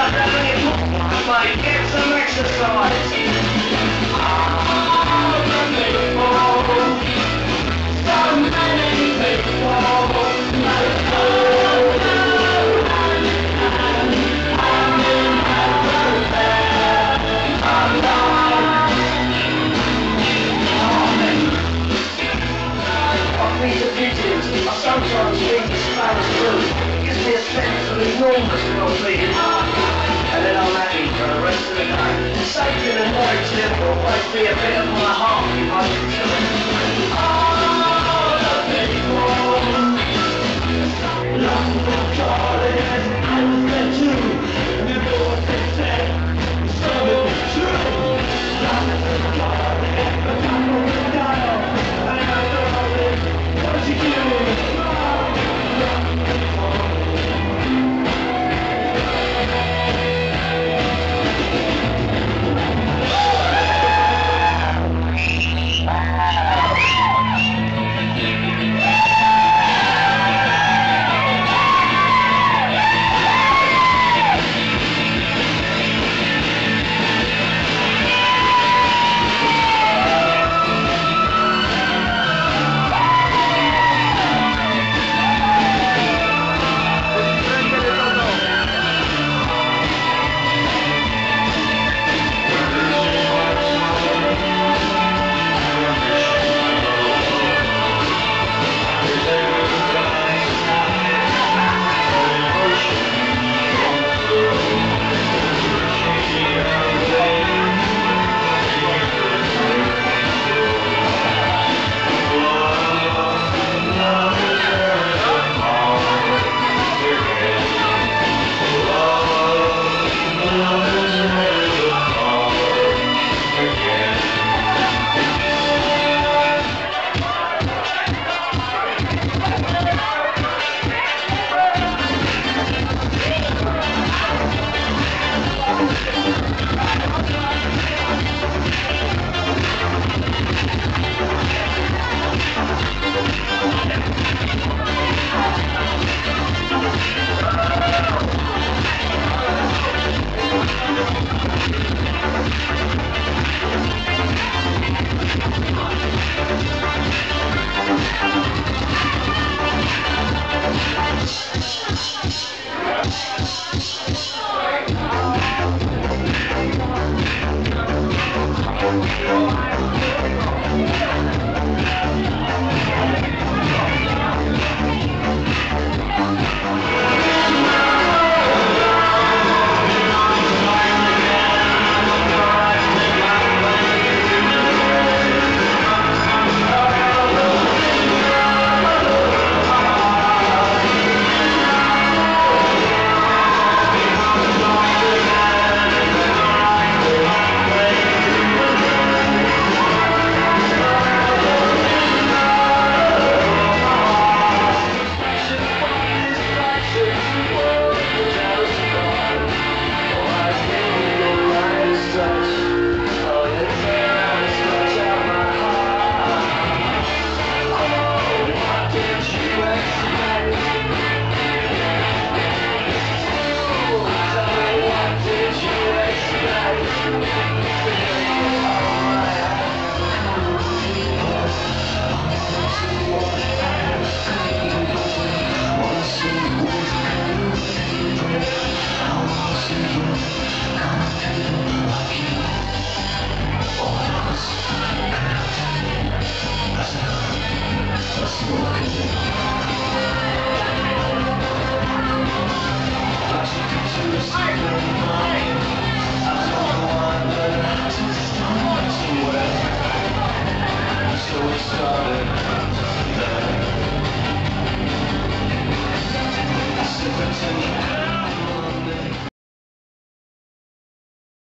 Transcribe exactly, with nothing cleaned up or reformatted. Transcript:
Mate, get some exercise. Oh, the people. So many people. Like, oh, no, hand in hand, hand in hand, there, alive. I meet the pigeons, I sometimes think it's Spanish blue. It gives me a sense of enormous well-being. And then I'm happy for the rest of the day. Something annoying simple might be a bit of my heart if I can feel it. Oh, the people. London calling, I was there too. And the door said, so it was true. London calling, the top of the dial. And I know it, what you do? London calling.